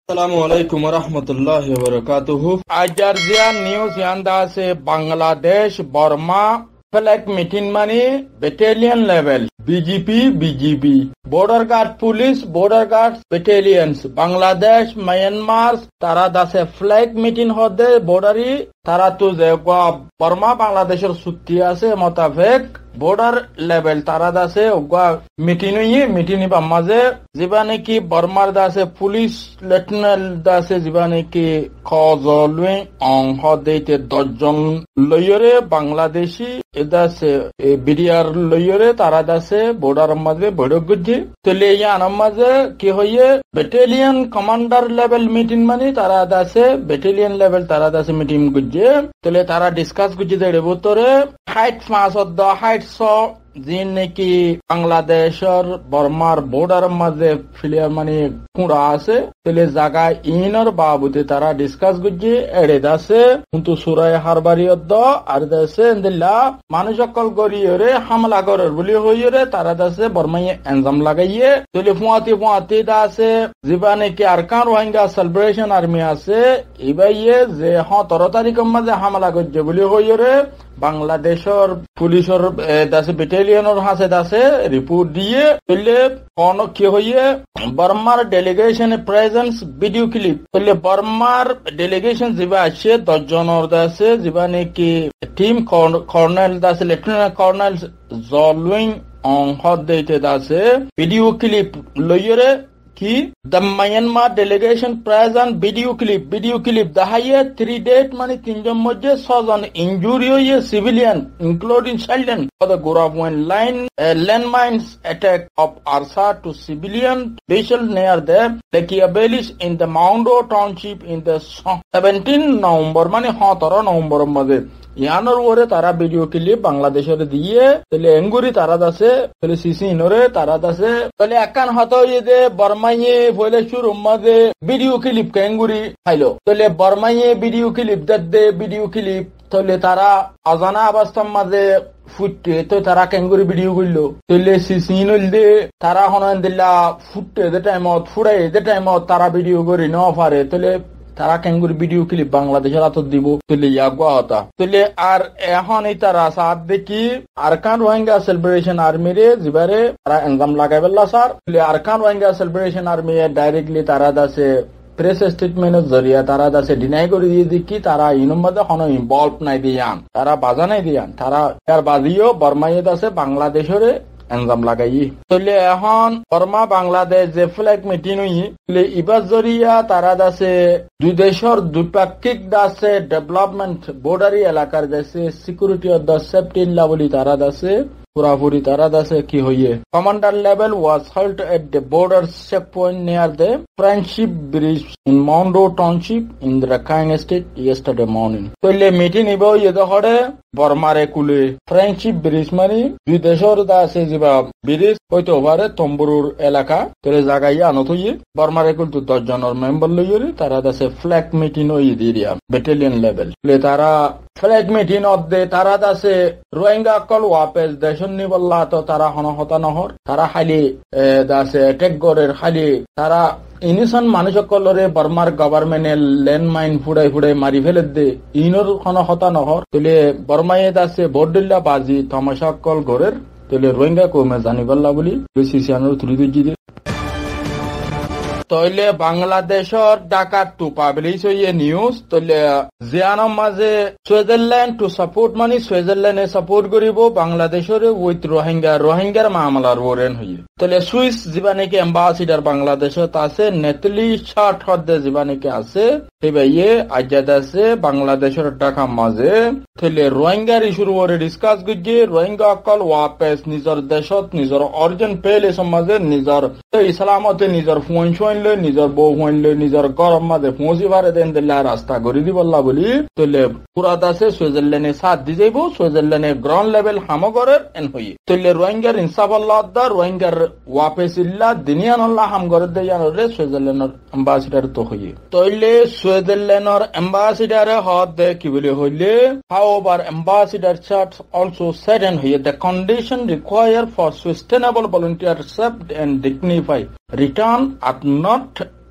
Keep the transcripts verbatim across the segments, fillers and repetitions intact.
Assalamu alaikum wa rahmatullahi wa barakatuhu. Ajarziya news yanda se Bangladesh, Burma, flag meeting money, battalion level, B G P, B G B, border guard police, border guard battalions, Bangladesh, Myanmar, tara dase flag meeting hode border tara tu je Burma Bangladesher sutti ase motafek border level tara dase ogwa meeting yi meeting ba maze jibane ki Burma dase police lieutenant dase jibane ki khozolwe on hodete dojon loyore Bangladeshi edase bidiyar loyore tara dase border maze bodo gujje tele ya namaze ki hoye battalion commander level meeting mani tara dase battalion level tara dase meeting gujje tele tara discuss gujje de botore height fasod the height so जिन की बांग्लादेश और बर्मार border मजे फिलियर money कुड़ा से तेले जागा इन और बाबूते तारा discuss गुज्जे एडे दासे उन्तु सुराय हरबारी अद्दो आरदासे इंदिल्ला मानुषकल गोरियोरे हमला गोरर बुली होइयोरे तारा दासे बर्माये एंजाम लगाइए तेले फुआती फुआती दासे जिबाने की अरकान रोहिंग्या सेलिब्रेशन आर्मी आसे इबाइये जे हाँ तरह तारीख मजे हमला गुज्जे बुली होइयोरे बांग्लादेश और पुलिस और दासे बेटालियन और हासे दासे रिपोर्ट दिए पहले कौन क्या हुए बर्मार डेलीगेशन प्रेजेंस वीडियो क्लिप पहले बर्मार डेलीगेशन जिबा अच्छे दस जन और दासे जिबा ने की टीम कर्नल दासे लेफ्टिनेंट कर्नल जॉलविंग ऑन हद देते दासे वीडियो क्लिप लोयरे कि the Myanmar delegation present video clip video clip the higher three date mani tinjon mojje sojon injury hoye civilian including children for the Gorawan line uh, landmines attack of Arsa to civilian vessel near the Leki Abelis in the Maundo township in the seventeenth November mani seventeen November maze यानर वोरे तारा video के लिए बांग्लादेश रे दिए तले एंगुरी तारा दासे तले सीसी इनोरे तारा दासे तले अकान हतो ये दे बर्माये बोले शुरू मदे वीडियो क्लिप के एंगुरी हाइलो तले बर्माये वीडियो क्लिप दे वीडियो क्लिप तले तारा अजाना अवस्था मदे फुटे तो तारा केंगुरी वीडियो गुल्लो तले सीसी इनोल दे तारा होनन दिला फुटे दे टाइम आउट फुड़े दे टाइम आउट तारा वीडियो गुरी नो फारे तले तारा केंगुरी वीडियो क्लिप बांग्लादेशर आतो दिबो तले यागवा होता तले आर এখন এই তারা সাথ দেখি আরকান রোহিঙ্গা সেলিব্রেশন আর্মি রে জিবারে তারা এনজাম লাগাইবেলা স্যার তলে Arakan Rohingya salvation army directly তারা দাসে প্রেস স্টেটমেন্টের জরিয়া তারা দাসে ডিনাই করে দিয়ে দেখি তারা ইনোর মধ্যে কোনো ইনভলভ নাই দিয়ান তারা বাজা নাই দিয়ান তারা এর বাজিও বর্মায়ে দাসে বাংলাদেশরে এনজাম লাগাই তলে এখন বর্মা বাংলাদেশ যে ফ্ল্যাগ মিটিং হই তলে ইবাস জরিয়া তারা দাসে দুই দেশের দ্বিপাক্ষিক দাসে ডেভেলপমেন্ট বর্ডারি এলাকার দাসে সিকিউরিটি অফ দ্য সেফটি লাভলি তারা দাসে পুরাপুরি তারা দাসে কি হইয়ে commander level was held at the border check point near the friendship bridge in Maungdaw township in the Rakhine state yesterday morning তলে মিটিং ইবো ইয়ে দহরে বর্মারে কুলে ফ্রেন্ডশিপ ব্রিজ মানে দুই দেশের দাসে জিবা ব্রিজ হইতে পারে তম্বুরুর এলাকা তলে জায়গায় আনত হইয়ে বর্মারে কুল তো দশ জনের মেম্বার লইরে তারা দাসে ফ্ল্যাগ মিটিং হই দিরিয়া ব্যাটালিয়ন লেভেল তলে তারা ফ্ল্যাগ মিটিং অদে তারা দাসে রোহিঙ্গা কল ওয়াপেস দেশন নিবল্লা তো তারা হন হতা নহর তারা খালি দাসে টেক গরের খালি তারা ইনিশন মানুষ সকলরে বর্মার গভর্নমেন্টের ল্যান্ডমাইন ফুড়াই ফুড়াই মারি ফেলে দে ইনর কোন হতা নহর তলে বর্মায়ে দাসে বড়দিল্লা বাজি তমাশা কল গরের তলে রোহিঙ্গা কমে জানিবল্লা বলি সিসিয়ানোর থ্রু দিয়ে তইলে বাংলাদেশর ডাকাত টু পাবলিশ হইয়ে নিউজ তইলে জিয়ানোর মাঝে সুইজারল্যান্ড টু সাপোর্ট মানে সুইজারল্যান্ডে সাপোর্ট করিব বাংলাদেশর উইথ রোহিঙ্গা রোহিঙ্গার মামলার ওরেন হইয়ে তইলে সুইস জীবানিকে এম্বাসিডার বাংলাদেশত আছে নেতলি শার্ট হদ্দে জীবানিকে আছে এবাইয়ে আজাদ আছে বাংলাদেশের ঢাকা মাঝে তইলে রোহিঙ্গার ইস্যুর ওরে ডিসকাস গজ্জে রোহিঙ্গা অকল ওয়াপেস নিজর দেশত নিজর অর্জন পেলে সমাজে নিজর ইসলামতে নিজর ফোন নিজের বউ হইলে নিজের গরম মাঝে পৌঁছি পারে দেন দিল্লা রাস্তা করে দিবল্লা বলি তলে পুরা দাসে সুইজারল্যান্ডে সাথ দি যাইব সুইজারল্যান্ডে গ্রাউন্ড লেভেল হামগরের এন হই তলে রোহিঙ্গার ইনসাফ আল্লাহ দা রোহিঙ্গার ওয়াপেস ইল্লা দিনিয়ান আল্লাহ হামগরের দেয়ানরে সুইজারল্যান্ডের অ্যাম্বাসিডার তো হই তলে সুইজারল্যান্ডের অ্যাম্বাসিডার হদ দে কি বলে হইলে however ambassador Charts also said and হই the condition required for sustainable voluntary safe and dignified return are not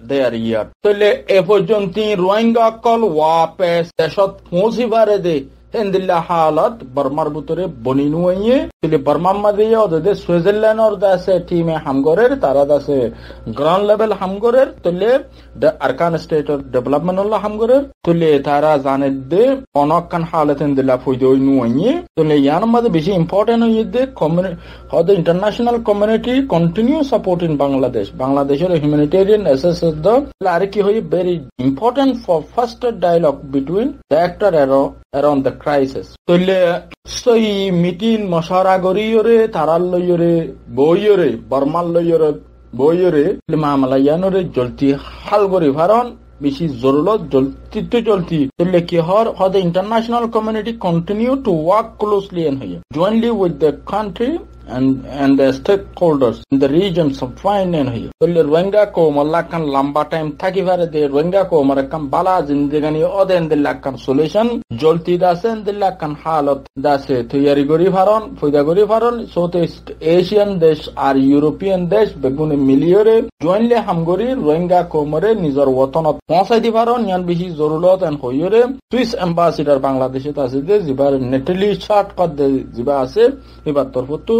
they are here. Tole e pojonti Rohingya kol wapes desot ponsibare de Hendilla halat Burmar butore boninu hoye tole Burma madhe odede Switzerland or dase team e hamgorer tara dase ground level hamgorer tole the Arakane state of development olla hamgorer tole tara zanedde onakkan halat hendilla foidoinu hoye tole yan madhe beshi important hoye de community how the international community continue support in Bangladesh Bangladesh or humanitarian assistance the lariki hoye very important for first dialogue between the actor around the crisis. Tole soi meeting mashara goriyore taralloyore boyore barmalloyore boyore mamalayanore jolti hal gori faron bishi zorulot jolti to jolti tole ki hor how the international community continue to work closely and jointly with the country and and the stakeholders in the regions of fine and here tole Rohingya ko malakan lamba time thaki vare de Rohingya ko marakam bala zindagani oden de lakan solution jolti dasen de lakan halat dase toyari gori faron foida gori faron southeast Asian desh আর European desh begune miliore jointly hamgori Rohingya ko mare nizar watanat পৌঁছাই di faron yan bishi zorulot and hoyore Swiss ambassador Bangladesh e ase de zibar netally short qad de ziba ase ebar torfotu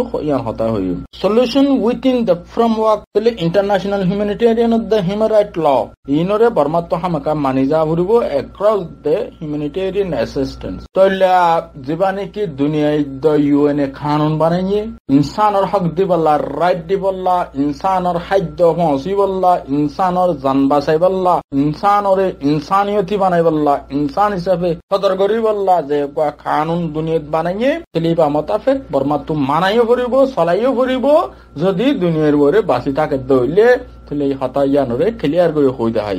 solution within the framework of the international humanitarian of the human rights law. Inore Burma to hamaka manija buribo across the humanitarian assistance. Tola jibane ki dunia the U N e kanun bananye insan aur haq diballa right diballa insan aur hajj honsi balla insan aur jan basai balla insan aur insaniyati banai balla insan hisabe qadar gori balla je ko kanun duniyat bananye teliba mutafik Burma to manayo চলাইও ফুরিব যদি দুনিয়ার বরে বাঁচি থাকে দইলে তাহলে হতায়ানরে clear করে হই দেখাই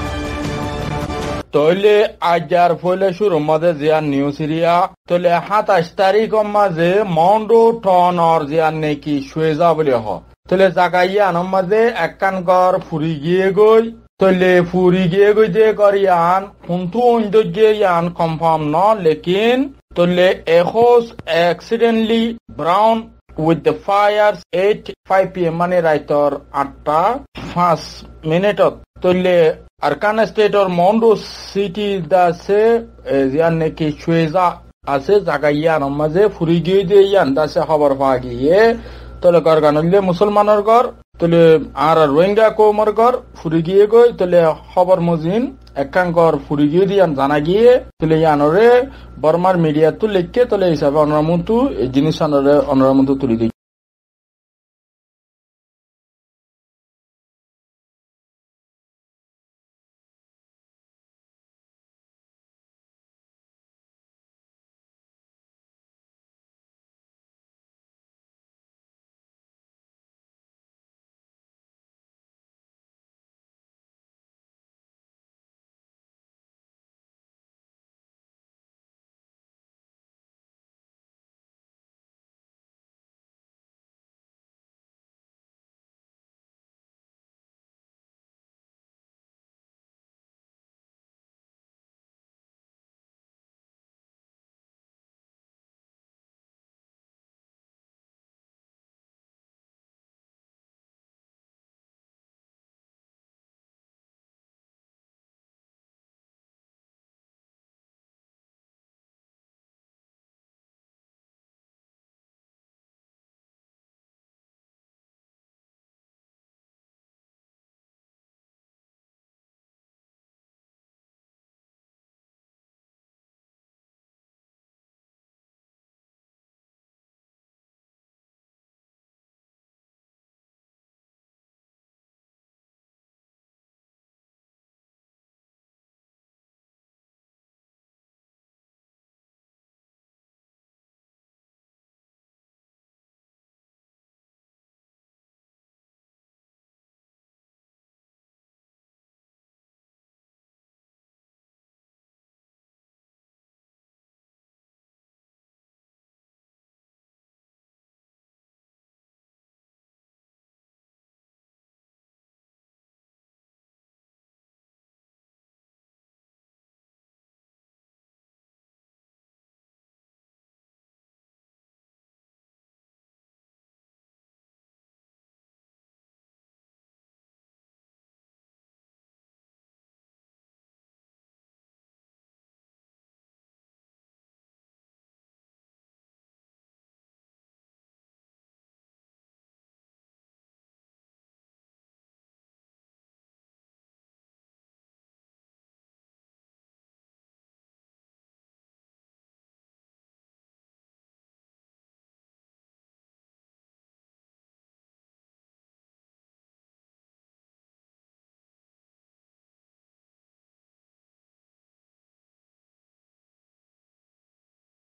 তইলে আজার ফলে শুরু মধ্যে জিয়া নিউ সিরিয়া তইলে সাতাশ তারিখ মাঝে মন্ডো টনর জিয়া নেকি সুয়েজা বলে হ তইলে জাগাইয়া আনম মাঝে একখান ঘর ফুরি গিয়ে গই তইলে ফুরি গিয়ে গই যে করিয়ান কিন্তু অন্দর্যে ইয়ান কনফার্ম ন লেকিন তইলে এখোস accidentally brown with the fires eight five p m mane raitor atta five minute tole Arakane state or Mondo city da se zianne ki Shueza ase jagaiya namaze furigi de yan da se khabar pagiye tole garganille musulmanor gor tole ar Rohingya ko mor gor furigi goi tole khabar muzin ekkan gor furigi diyan jana giye tole yanore Burmar media tu lekke tole hisabe onramuntu jinisanore onramuntu tuli